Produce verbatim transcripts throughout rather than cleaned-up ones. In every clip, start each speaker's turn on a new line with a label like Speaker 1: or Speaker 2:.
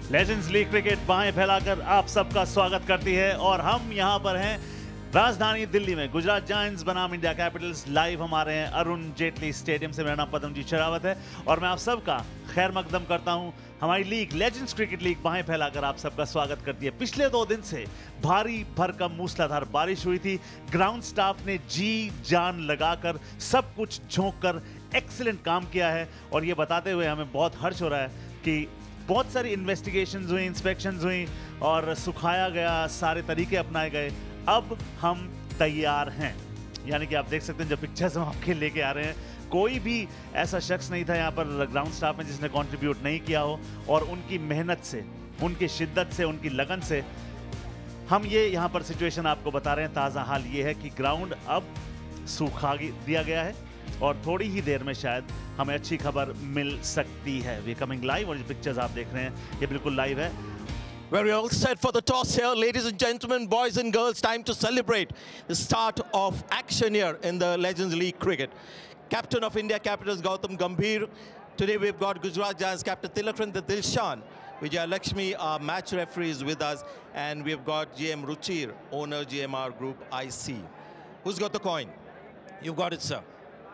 Speaker 1: Legends league cricket बाहें फैलाकर आप सबका स्वागत करती है और हम यहां पर हैं राजधानी दिल्ली में गुजरात जायंट्स बनाम इंडिया कैपिटल्स। लाइव हमारे हैं अरुण जेटली स्टेडियम से। मेरा नाम पद्मजीत शेरावत है और मैं आप सबका खैर मकदम करता हूं। हमारी लीग लेजेंड्स क्रिकेट लीग बाहें फैलाकर आप सबका स्वागत करती है। पिछले दो दिन से भारी भरकम मूसलाधार बारिश हुई थी। ग्राउंड स्टाफ ने जी जान लगाकर सब कुछ झोंक कर एक्सीलेंट काम किया है और ये बताते हुए हमें बहुत हर्ष हो रहा है कि बहुत सारी इन्वेस्टिगेशंस हुई, इंस्पेक्शंस हुई और सुखाया गया, सारे तरीके अपनाए गए। अब हम तैयार हैं, यानी कि आप देख सकते हैं जो पिक्चर्स हम आपके लेके आ रहे हैं, कोई भी ऐसा शख्स नहीं था यहाँ पर ग्राउंड स्टाफ में जिसने कंट्रीब्यूट नहीं किया हो और उनकी मेहनत से, उनकी शिद्दत से, उनकी लगन से हम ये यहाँ पर सिचुएशन आपको बता रहे हैं। ताज़ा हाल ये है कि ग्राउंड अब सूखा दिया गया है और थोड़ी ही देर में शायद हमें अच्छी खबर मिल सकती है। वी कमिंग लाइव और जो पिक्चर्स आप देख रहे हैं ये बिल्कुल लाइव है।
Speaker 2: Well, we're all set for the toss here, ladies and gentlemen, boys and girls. Time to celebrate the start of action here in the Legends League cricket. Captain of India Capitals Gautam Gambhir. Today we've got Gujarat Giants captain Tilakratne Dilshan, Vijay Lakshmi, our match referees with us, and we've got G M Ruchir, owner G M R Group I C. Who's got the coin? You've got it, sir.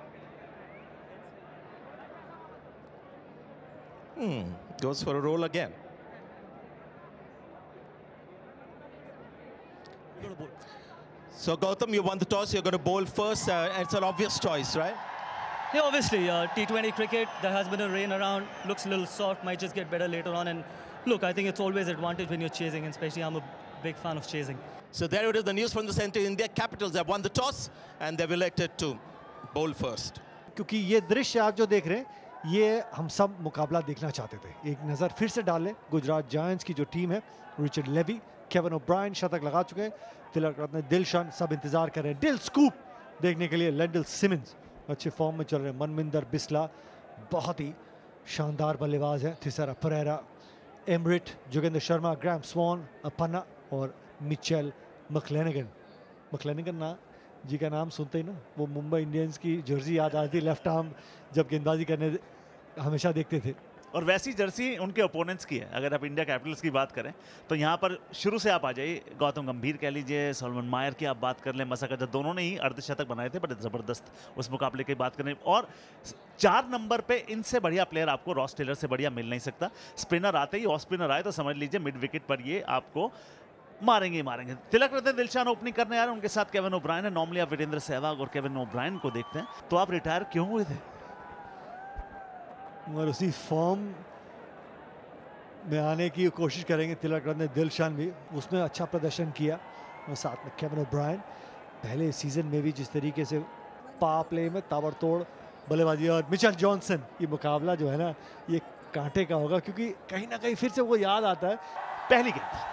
Speaker 2: Hmm, goes for a roll again. So Gautam, you won the toss, you're going to bowl first, uh, and it's an obvious choice, right?
Speaker 3: Yeah, obviously, uh, T twenty cricket, there has been a rain around, looks a little soft, might just get better later on, and look, I think it's always advantage when you're chasing, and especially I'm a big fan of chasing.
Speaker 2: So there it is, the news from the center. India Capitals have won the toss, and they've elected to bowl first.
Speaker 4: क्योंकि ये दृश्य आप जो देख रहे हैं, ये हम सब मुकाबला देखना चाहते थे। एक नज़र फिर से डाल लें गुजरात जायंट्स की जो टीम है, रिचर्ड लेवी, केविन ओब्रायन शतक लगा चुके हैं, तिलकरत्ने दिलशान, सब इंतजार कर रहे हैं डिल स्कूप देखने के लिए। लेंडल सिमंस अच्छे फॉर्म में चल रहे हैं, मनविंदर बिस्ला बहुत ही शानदार बल्लेबाज है, Thisara Perera, Emrit, Jogendra Sharma, Graham Swann, Appanna और मिचेल मक्लेनिगन। मक्लेनिगन ना जी का नाम सुनते ही ना वो मुंबई इंडियंस की जर्सी याद आती, लेफ्ट आर्म जब गेंदबाजी करने हमेशा देखते थे।
Speaker 1: और वैसी जर्सी उनके ओपोनेंट्स की है। अगर आप इंडिया कैपिटल्स की बात करें तो यहाँ पर शुरू से आप आ जाइए, गौतम गंभीर कह लीजिए, सलमान मायर की आप बात कर लें, मसाका जब दोनों ने ही अर्धशतक बनाए थे, बड़े ज़बरदस्त उस मुकाबले की बात करें। और चार नंबर पे इनसे बढ़िया प्लेयर आपको रॉस टेलर से बढ़िया मिल नहीं सकता। स्पिनर आते ही, ऑफ स्पिनर आए तो समझ लीजिए मिड विकेट पर ये आपको मारेंगे ही मारेंगे। तिलकरत्ने दिलशान ओपनिंग करने आ रहे हैं, उनके साथ केविन ओब्रायन है। नॉर्मली आप वीरेंद्र सहवाग और केविन ओब्रायन को देखते हैं, तो आप रिटायर क्यों हुए थे?
Speaker 4: और उसी फॉर्म में आने की कोशिश करेंगे तिलकरत्ने दिलशान भी, उसमें अच्छा प्रदर्शन किया। और साथ में केविन ओब्रायन पहले सीजन में भी जिस तरीके से पावर प्ले में ताबड़तोड़ बल्लेबाजी, और मिचेल जॉनसन ये मुकाबला जो है ना ये कांटे का होगा, क्योंकि कहीं ना कहीं फिर से वो याद आता है
Speaker 1: पहली गेंद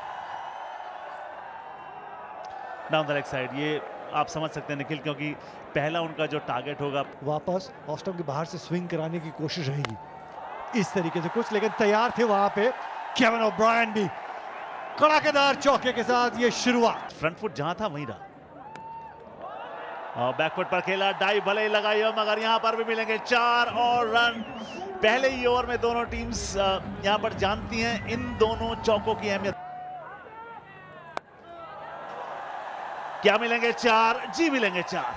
Speaker 1: डाउन द लेग साइड। ये आप समझ सकते हैं निखिल, क्योंकि पहला उनका जो टारगेट होगा
Speaker 4: वापस ऑफ स्टंप के बाहर से स्विंग कराने की कोशिश रहेगी इस तरीके से कुछ, लेकिन तैयार थे वहां पे केविन ओब्रायन भी कड़ाकेदार चौके के साथ। ये शुरुआत
Speaker 1: फ्रंट फुट जहां था वहीं रहा और बैकफुट पर खेला, डाइव भले ही लगाई हो मगर यहां पर भी मिलेंगे चार और रन। पहले ही ओवर में दोनों टीम्स यहां पर जानती हैं इन दोनों चौकों की अहमियत। क्या मिलेंगे? चार, जी मिलेंगे चार।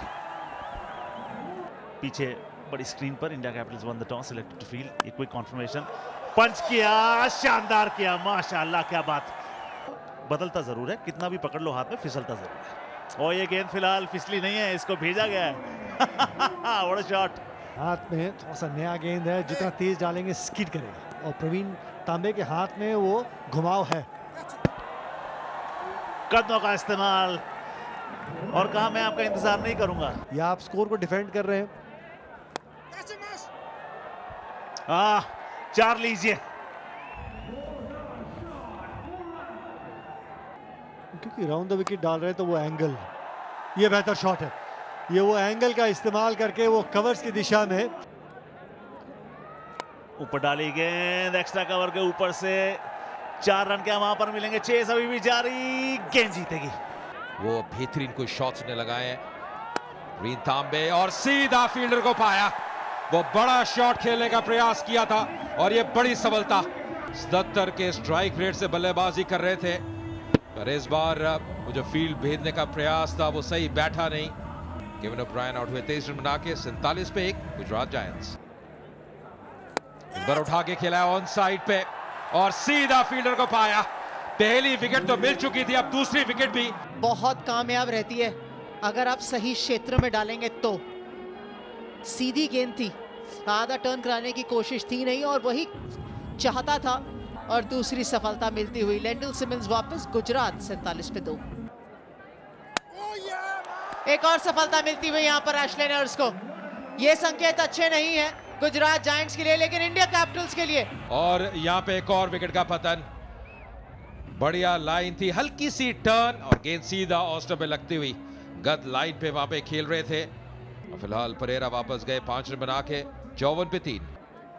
Speaker 1: पीछे बड़ी स्क्रीन पर India capitals won the toss, selected to field. ये क्विक कंफर्मेशन, पंच किया, शानदार किया, माशाल्लाह क्या बात। बदलता जरूर है, कितना भी पकड़ लो हाथ में फिसलता जरूर है। और ये गेंद फिलहाल फिसली नहीं है, इसको भेजा गया है। बड़ा शॉट,
Speaker 4: हाथ में थोड़ा सा नया गेंद है, जितना तेज डालेंगे स्किड करेगा। और प्रवीण तांबे के हाथ में वो घुमाव है।
Speaker 1: कदमों का इस्तेमाल, और कहा मैं आपका इंतजार नहीं करूंगा।
Speaker 4: या आप स्कोर को डिफेंड कर रहे हैं,
Speaker 1: आ, चार लीजिए।
Speaker 4: क्योंकि राउंड द विकेट डाल रहे हैं तो वो एंगल, ये बेहतर शॉट है। ये वो एंगल का इस्तेमाल करके वो कवर्स की दिशा में
Speaker 1: ऊपर डाली गेंद, एक्स्ट्रा कवर के ऊपर से चार रन क्या वहां पर मिलेंगे। चेस अभी भी जारी, गेंद जीतेगी।
Speaker 5: वो बेहतरीन कोई शॉट्स ने लगाए हैं, रीन तांबे और सीधा फील्डर को पाया। वो बड़ा शॉट खेलने का प्रयास किया था और ये बड़ी सफलता सत्तर के स्ट्राइक रेट से बल्लेबाजी कर रहे थे, पर इस बार वो जो फील्ड भेजने का प्रयास था वो सही बैठा नहीं। केविन ओब्रायन आउट हुए तेईस रन बना के सैंतालीस पे एक गुजरात जायंट्स। इस बार उठा के खेला है ऑन साइड पे और सीधा फील्डर को पाया। पहली विकेट तो मिल चुकी थी, अब दूसरी विकेट भी
Speaker 6: बहुत कामयाब रहती है अगर आप सही क्षेत्र में डालेंगे तो। सीधी गेंद थी, आधा टर्न कराने की कोशिश थी नहीं और वही चाहता था और दूसरी सफलता मिलती हुई। लेंडल सिमंस वापस, गुजरात सैंतालीस पे दो। एक और सफलता मिलती हुई यहाँ पर एशले नर्स को। ये संकेत अच्छे नहीं है गुजरात जायंट्स के लिए, लेकिन इंडिया कैपिटल्स के लिए।
Speaker 5: और यहाँ पे एक और विकेट का पतन। बढ़िया लाइन थी, हल्की सी टर्न और गेंद सीधा ऑस्टर पे लगती हुई गद लाइन पे वहां पे खेल रहे थे। फिलहाल परेरा वापस गए पांच रन बना के चौवन पे तीन।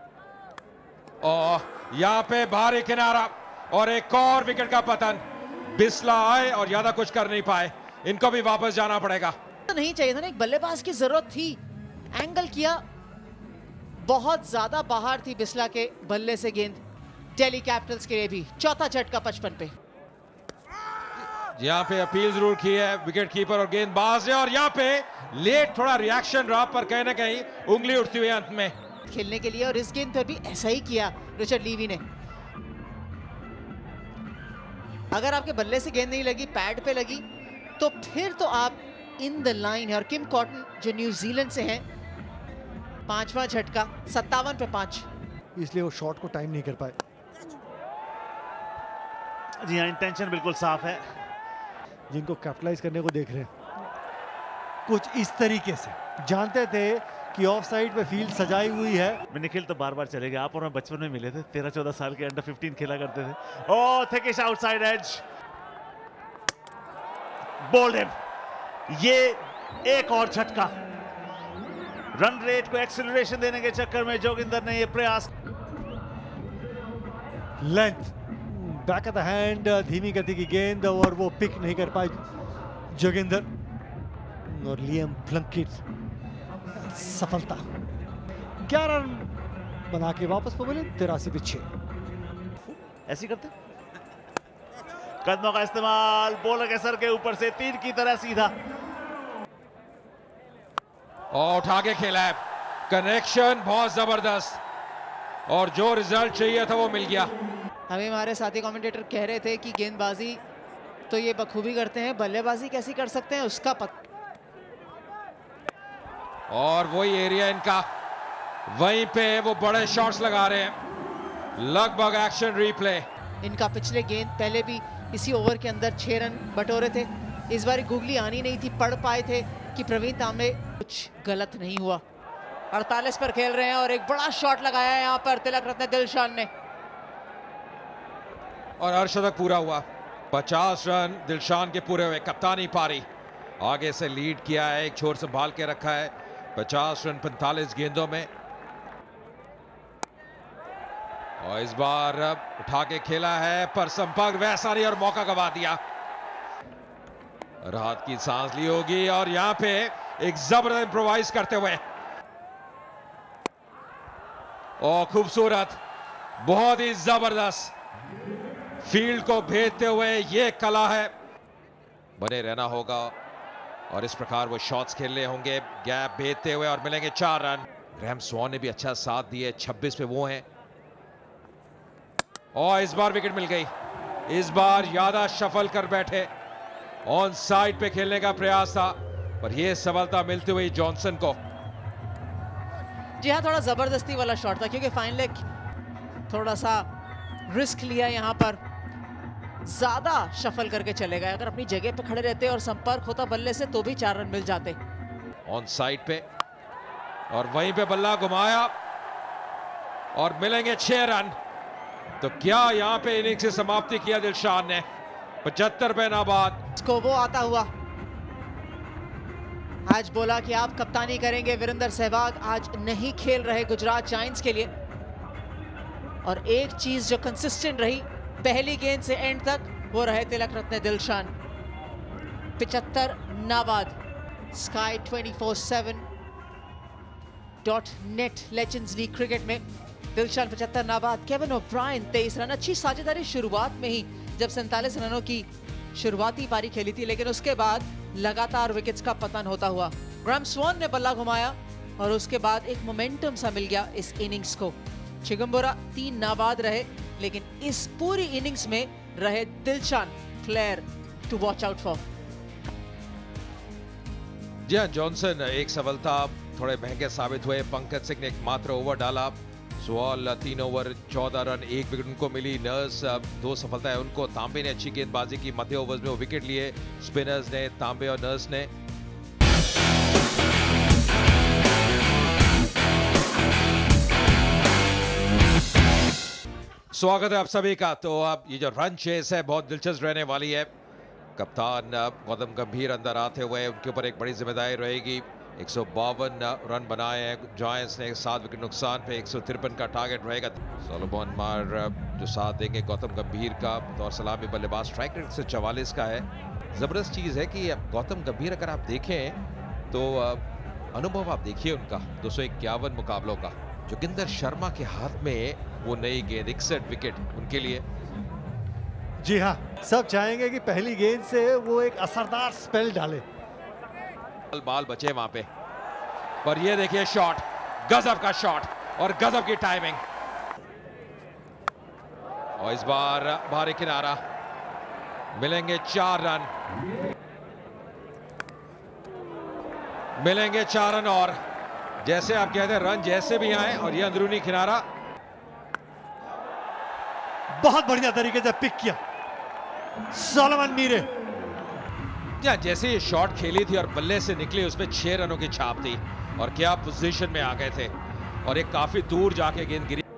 Speaker 5: और यहाँ पे भारी किनारा और एक और विकेट का पतन। बिस्ला आए और ज्यादा कुछ कर नहीं पाए, इनको भी वापस जाना पड़ेगा।
Speaker 6: तो नहीं चाहिए था ना, एक बल्लेबाज की जरूरत थी। एंगल किया, बहुत ज्यादा बाहर थी बिस्ला के बल्ले से गेंद। दिल्ली कैपिटल्स के लिए भी चौथा झटका पचपन पे।
Speaker 5: यहाँ पे अपील जरूर की है विकेट कीपर और गेंदबाज ने, और यहाँ पे लेट थोड़ा रिएक्शन रहा, पर कहीं ना कहीं उंगली उठती हुई अंत में
Speaker 6: खेलने के लिए। और इस गेंद पर भी ऐसा ही किया रिचर्ड लीवी ने। अगर आपके बल्ले से गेंद नहीं लगी, पैड पे लगी, तो फिर तो आप इन द लाइन है। और किम कॉटन जो न्यूजीलैंड से हैं, पांचवा झटका सत्तावन पे पांच।
Speaker 4: इसलिए वो शॉट को टाइम नहीं कर पाए।
Speaker 1: जी हाँ, इंटेंशन बिल्कुल साफ है।
Speaker 4: जिनको कैपिटलाइज करने को देख रहे हैं कुछ इस तरीके से, जानते थे कि ऑफ साइड पे फील्ड सजाई हुई है।
Speaker 1: निखिल तो बार बार चले गए, आप और मैं बचपन में मिले थे, तेरह चौदह साल के अंडर फिफ्टीन खेला करते थे। Oh, thickish outside edge, bowled him. ये एक और झटका। रन रेट को एक्सेलरेशन देने के चक्कर में जोगिंदर ने ये प्रयास।
Speaker 4: Length back at the hand, धीमी गति की गेंद और वो पिक नहीं कर पाए जोगिंदर। और लियम प्लंकेट सफलता, ग्यारह रन बना के वापस पहुंचे तिरासी पे छह।
Speaker 1: ऐसी करते कदमों का इस्तेमाल, बॉलर के सर के ऊपर से तीर की तरह सीधा
Speaker 5: और उठा के खेला है। कनेक्शन बहुत जबरदस्त और जो रिजल्ट चाहिए था वो मिल गया।
Speaker 6: हमें हमारे साथी कमेंटेटर कह रहे थे कि गेंदबाजी तो ये बखूबी करते हैं, बल्लेबाजी कैसी कर सकते हैं उसका पता।
Speaker 5: और वही एरिया इनका, वहीं पे वो बड़े शॉट्स लगा रहे हैं। लगभग एक्शन रिप्ले।
Speaker 6: इनका पिछले गेंद पहले भी इसी ओवर के अंदर छह रन बटोरे थे। इस बार गुगली आनी नहीं थी, पढ़ पाए थे कि प्रवीण तांबे कुछ गलत नहीं हुआ। अड़तालीस पर खेल रहे हैं और एक बड़ा शॉट लगाया है यहाँ पर तिलक रत्न दिलशान ने।
Speaker 5: और अर्धशतक पूरा हुआ। पचास रन दिलशान के पूरे हुए। कप्तानी पारी आगे से लीड किया है, एक छोर संभाल के रखा है। पचास रन पैंतालीस गेंदों में। और इस बार उठा के खेला है, पर संपर्क वैसा नहीं और मौका गवा दिया। राहत की सांस ली होगी और यहां पे एक जबरदस्त इंप्रोवाइज करते हुए और खूबसूरत, बहुत ही जबरदस्त फील्ड को भेजते हुए ये कला है। बने रहना होगा और इस प्रकार वो शॉट्स खेलने होंगे, गैप भेजते हुए, और मिलेंगे चार रन। ग्रैहम स्वॉन ने भी अच्छा साथ दिए, छब्बीस पे वो हैं। और इस बार विकेट मिल गई। इस बार ज्यादा शफल कर बैठे, ऑन साइड पे खेलने का प्रयास था, पर यह सफलता मिलती हुई जॉनसन को।
Speaker 6: जी हाँ, थोड़ा जबरदस्ती वाला शॉट था क्योंकि फाइन लेग थोड़ा सा रिस्क लिया यहाँ पर, ज्यादा शफल करके चले गए। अगर अपनी जगह पे खड़े रहते और संपर्क होता बल्ले से तो भी चार रन मिल जाते।
Speaker 5: ऑन साइड पे और वहीं पे बल्ला घुमाया और मिलेंगे छह रन। तो क्या यहाँ पे इनिंग्स से समाप्ति किया दिलशान ने, पचहत्तर पे नाबाद।
Speaker 6: इसको वो आता हुआ आज बोला कि आप कप्तानी करेंगे। वीरेंद्र सहवाग आज नहीं खेल रहे गुजरात जायंट्स के लिए। और एक चीज जो कंसिस्टेंट रही पहली गेंद से एंड तक, वो रहे तिलक रत्न दिलशान। पिचहत्तर नाबाद। Sky twenty four seven dot net legends league cricket में दिलशान पचहत्तर नाबाद, केविन ओब्रायन तेईस रन। अच्छी साझेदारी शुरुआत में ही जब सैंतालीस रनों की शुरुआती पारी खेली थी, लेकिन उसके बाद लगातार विकेट्स का पतन होता हुआ ग्राहम स्वॉन ने बल्ला घुमाया और उसके बाद एक मोमेंटम सा मिल गया इस इनिंग्स को। चिगम्बुरा तीन नाबाद रहे, लेकिन इस पूरी इनिंग्स में रहे Dilshan clear to watch out for.
Speaker 5: जी हाँ, जॉनसन एक सफलता थोड़े महंगे साबित हुए। पंकज सिंह ने एक मात्र ओवर डाला। सुवाल तीन ओवर चौदह रन, एक विकेट उनको मिली। नर्स दो सफलता है उनको। तांबे ने अच्छी गेंदबाजी की, मध्य ओवर्स में वो विकेट लिए स्पिनर्स ने, तांबे और नर्स ने। स्वागत है आप सभी का। तो अब ये जो रन चेस है बहुत दिलचस्प रहने वाली है। कप्तान गौतम गंभीर अंदर आते हुए उनके ऊपर एक बड़ी जिम्मेदारी रहेगी। एक सौ बावन रन बनाए हैं जायंट्स ने, सात विकेट नुकसान पे एक सौ तिरपन का टारगेट रहेगा। सोलोमन मार जो साथ देंगे गौतम गंभीर का और सलामी बल्लेबाज, स्ट्राइक रेट से चवालीस का है। जबरदस्त चीज है कि गौतम गंभीर अगर आप देखें तो अनुभव आप देखिए उनका, दो सौ इक्यावन मुकाबलों का। जोगिंदर शर्मा के हाथ में वो नई गेंद, इकसठ विकेट उनके लिए।
Speaker 4: जी हाँ, सब चाहेंगे कि पहली गेंद से वो एक असरदार स्पेल डाले।
Speaker 5: बाल बचे वहां पे, पर ये देखिए शॉट, गजब का शॉट और गजब की टाइमिंग। और इस बार बाहरी किनारा, मिलेंगे चार रन, मिलेंगे चार रन। और जैसे आप कहते हैं रन जैसे भी आए, और ये अंदरूनी किनारा
Speaker 4: बहुत बढ़िया तरीके से पिक किया सोलोमन मीरे।
Speaker 5: जैसे ये शॉट खेली थी और बल्ले से निकली, उसमें छह रनों की छाप थी और क्या पोजीशन में आ गए थे, और एक काफी दूर जाके गेंद गिरी।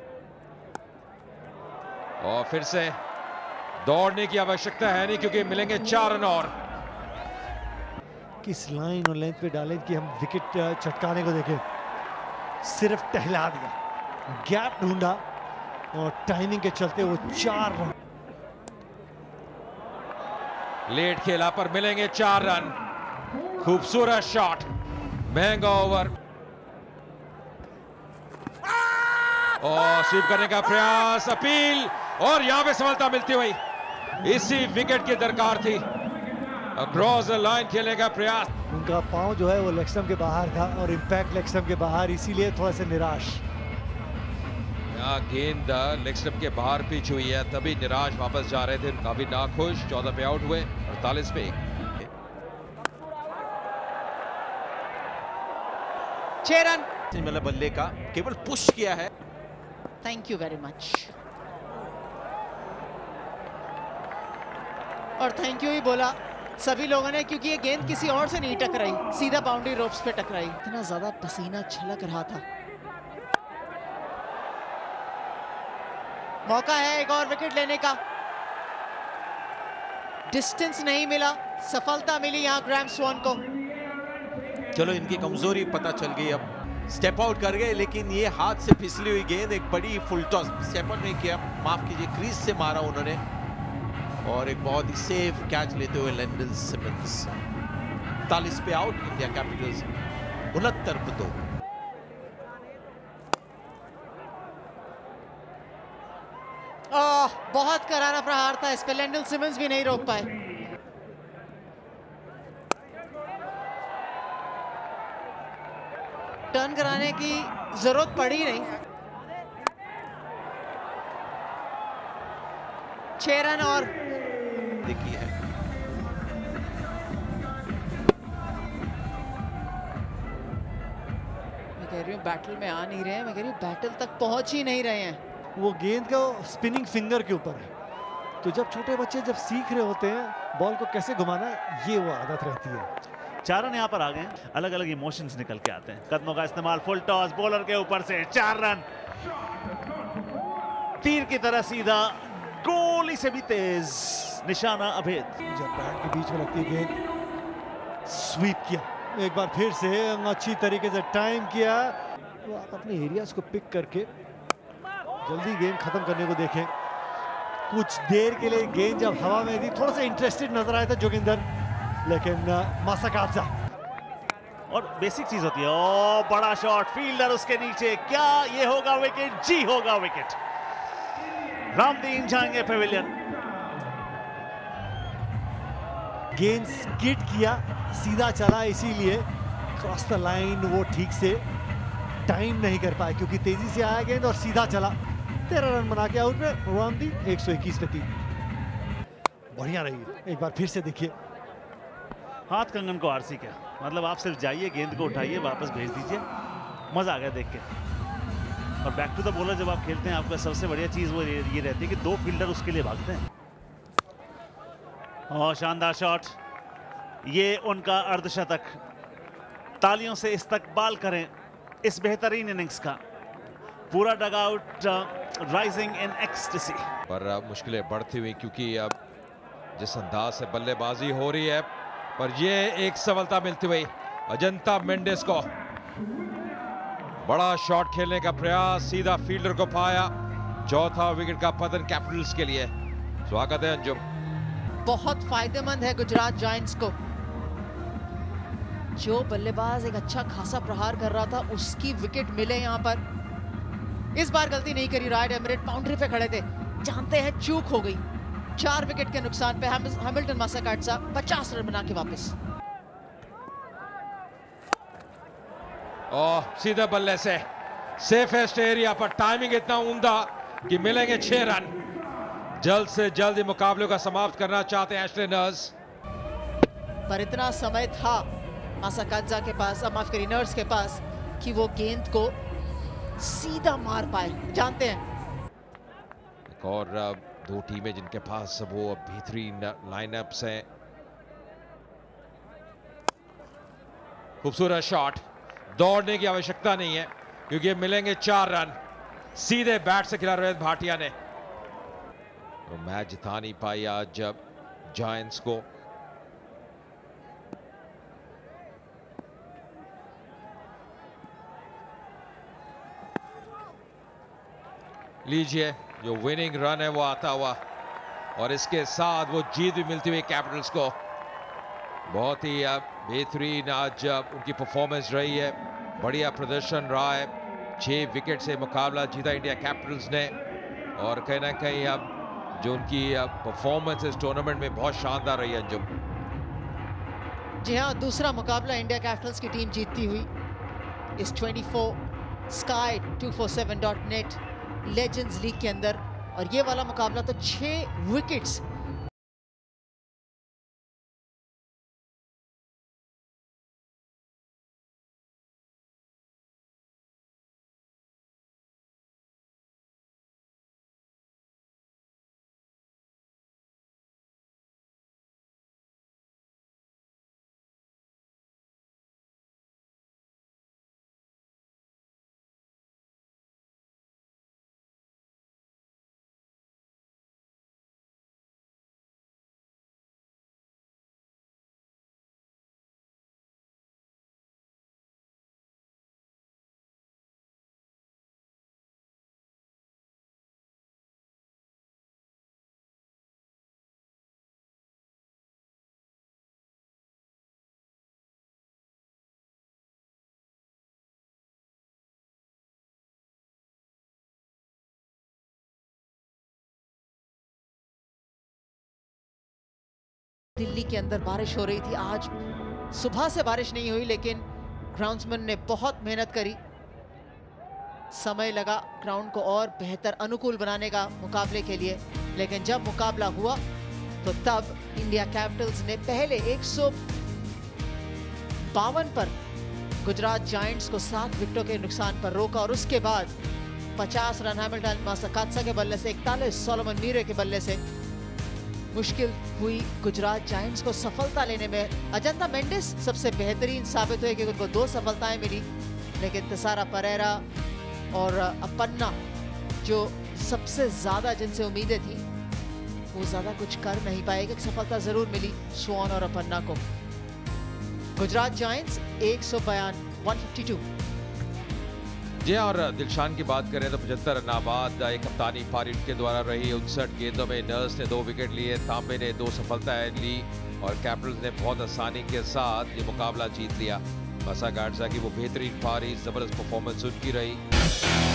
Speaker 5: और फिर से दौड़ने की आवश्यकता है नहीं क्योंकि मिलेंगे चार रन। और
Speaker 4: किस लाइन और लेंथ पे डालें कि हम विकेट चटकाने को देखें, सिर्फ टहला दिया, गैप ढूंढा और टाइमिंग के चलते वो चार रन।
Speaker 5: लेट खेला पर मिलेंगे चार रन। खूबसूरत शॉट, महंगा ओवर और स्वीप करने का प्रयास, अपील, और यहां पे सफलता मिलती हुई। इसी विकेट की दरकार थी। क्रॉस द लाइन खेलने का प्रयास।
Speaker 4: उनका पांव जो है वो लेग स्टंप के बाहर था और इंपैक्ट लेग स्टंप के बाहर, इसीलिए थोड़ा सा निराश।
Speaker 5: यहाँ गेंद लेग स्टंप के बाहर पिच हुई है, तभी निराश वापस जा रहे थे, काफी नाखुश। चौदह पे आउट हुए, अड़तालीस पे एक।
Speaker 6: छह रन
Speaker 2: मतलब बल्ले का केवल पुश किया है।
Speaker 6: Thank you very much. और थैंक यू ही बोला सभी लोगों ने, क्योंकि ये गेंद किसी और से नहीं टकराई, सीधा बाउंड्री रोप्स पे टकराई। इतना ज्यादा पसीना छलक रहा था। मौका है एक और विकेट लेने का। डिस्टेंस नहीं मिला, सफलता मिली यहां ग्राहम स्वॉन को।
Speaker 2: चलो इनकी कमजोरी पता चल गई, अब स्टेप आउट कर गए, लेकिन ये हाथ से फिसली हुई गेंद, एक बड़ी फुल टॉस, स्टेप आउट नहीं किया, माफ कीजिए, क्रीज से मारा उन्होंने, और एक बहुत ही सेफ कैच लेते हुए लेंडल सिमंस। इकतालीस पे आउट, इंडिया कैपिटल्स उनहत्तर पे दो।
Speaker 6: ओह, बहुत करारा प्रहार था इस पे, लेंडल सिमंस भी नहीं रोक पाए। टर्न कराने की जरूरत पड़ी नहीं। छह रन और
Speaker 2: देखी है।
Speaker 6: मैं कह रही हूँ बैटल में आ नहीं रहे हैं, मैं कह रही हूँ बैटल तक पहुंच ही नहीं रहे हैं।
Speaker 4: वो गेंद का स्पिनिंग फिंगर के ऊपर है, तो जब छोटे बच्चे जब सीख रहे होते हैं बॉल को कैसे घुमाना, ये वो आदत रहती है।
Speaker 1: चार रन यहाँ पर आ गए, अलग अलग इमोशंस निकल के आते हैं। कदमों का इस्तेमाल, फुल टॉस, बॉलर के ऊपर से चार रन, तीर की तरह सीधा, गोली से भी तेज, निशाना अभेद।
Speaker 4: जब बैट के बीच में लगती है गेंद, स्वीप किया, एक बार फिर से अच्छी तरीके से टाइम किया। तो आप अपने एरियाज को पिक करके जल्दी गेम खत्म करने को देखें। कुछ देर के लिए गेंद जब हवा में थी, थोड़ा सा इंटरेस्टेड नजर आया था जोगिंदर, लेकिन मासा काबजा।
Speaker 1: और बेसिक चीज होती है। ओ बड़ा शॉट, फील्डर उसके नीचे, क्या ये होगा विकेट? जी होगा विकेट। रामदीन जाएंगे पेविलियन।
Speaker 4: गेंद स्किड किया, सीधा चला, इसीलिए क्रॉस द लाइन वो ठीक से टाइम नहीं कर पाए क्योंकि तेजी से आया गेंद और सीधा चला। तेरह रन बना के आउट में रामदीन एक सौ इक्कीस पे तीन। बढ़िया रही। एक बार फिर से देखिए
Speaker 1: हाथ कंगन को आरसी क्या, मतलब आप सिर्फ जाइए, गेंद को उठाइए, वापस भेज दीजिए। मजा आ गया देख के। और बैक टू द बॉलर जब आप खेलते हैं, आपका सबसे बढ़िया चीज वो ये रहती है कि दो फील्डर उसके लिए भागते हैं। और शानदार शॉट, ये उनका अर्धशतक। तालियों से इस्तकबाल करें इस बेहतरीन इनिंग्स का। पूरा डगआउट राइजिंग इन एक्सटेसी।
Speaker 5: पर मुश्किलें बढ़ती हुई क्योंकि अब जिस अंदाज से बल्लेबाजी हो रही है, पर ये एक सफलता मिलती हुई अजंता मेंडिस को। बड़ा शॉट खेलने का प्रयास, सीधा फील्डर को पाया। चौथा विकेट का पतन कैपिटल्स के लिए। स्वागत है अंजुम।
Speaker 6: बहुत फायदेमंद है गुजरात जायंट्स को। जो बल्लेबाज एक अच्छा खासा प्रहार कर रहा था, उसकी विकेट मिले यहां पर। इस बार गलती नहीं करी, राइट एमिरेट बाउंड्री पे खड़े थे, जानते हैं चूक हो गई। चार विकेट के नुकसान पे हैमिल्टन मासाकाट्सा पचास रन बना के वापस।
Speaker 5: और सीधे बल्ले से सेफेस्ट एरिया पर टाइमिंग इतना उम्दा कि मिलेंगे छह रन। जल्द से जल्द ही मुकाबले का समाप्त करना चाहते हैं एशले नर्स।
Speaker 6: पर इतना समय था मासाकाट्सा के पास, माफ करिए नर्स के पास, कि वो गेंद को सीधा मार पाए। जानते हैं
Speaker 5: एक और दो टीमें जिनके पास वो बेहतरीन लाइनअप्स हैं। खूबसूरत शॉट, दौड़ने की आवश्यकता नहीं है क्योंकि मिलेंगे चार रन। सीधे बैट से खिला रोहित भाटिया ने। तो मैच जिता नहीं पाई आज जायंट्स को। लीजिए जो विनिंग रन है वो आता हुआ, और इसके साथ वो जीत भी मिलती हुई कैपिटल्स को। बहुत ही बेहतरीन आज उनकी परफॉर्मेंस रही है, बढ़िया प्रदर्शन रहा है। छह विकेट से मुकाबला जीता इंडिया कैपिटल्स ने, और कहीं ना कहीं अब जो उनकी परफॉर्मेंस इस टूर्नामेंट में बहुत शानदार रही है अंजुम।
Speaker 6: जी हाँ, दूसरा मुकाबला इंडिया कैपिटल्स की टीम जीतती हुई इस चौबीस sky two four seven dot net legends league के अंदर। और ये वाला मुकाबला तो छह विकेट्स दिल्ली के अंदर बारिश हो रही थी। आज सुबह से बारिश नहीं हुई, लेकिन ग्राउंड्समैन ने बहुत मेहनत करी। समय लगा ग्राउंड को और बेहतर अनुकूल बनाने का मुकाबले के लिए, लेकिन जब मुकाबला हुआ तो तब इंडिया कैपिटल्स ने पहले एक सौ बावन पर गुजरात जायंट्स को सात विकेटों के नुकसान पर रोका, और उसके बाद पचास रन हैमिल्टन मासाकाट्सा के बल्ले से, इकतालीस सोलोमन मीरे के बल्ले से मुश्किल हुई गुजरात जायंट्स को सफलता लेने में। अजंता मेंडिस सबसे बेहतरीन साबित हुए कि उनको दो सफलताएं मिली, लेकिन तसारा परेरा और अपन्ना जो सबसे ज्यादा जिनसे उम्मीदें थी, वो ज्यादा कुछ कर नहीं पाएगा। सफलता जरूर मिली स्वान और अपन्ना को। गुजरात जायंट्स एक सौ बयान एक सौ बावन।
Speaker 5: जी, और दिलशान की बात करें तो पचहत्तर रन बाद एक कप्तानी पारी के द्वारा रही। उनसठ गेंदों में नर्स ने दो विकेट लिए, तांबे ने दो सफलताएं ली, और कैपिटल्स ने बहुत आसानी के साथ ये मुकाबला जीत लिया। मसा गार्डसा की वो बेहतरीन पारी, जबरदस्त परफॉर्मेंस उनकी रही।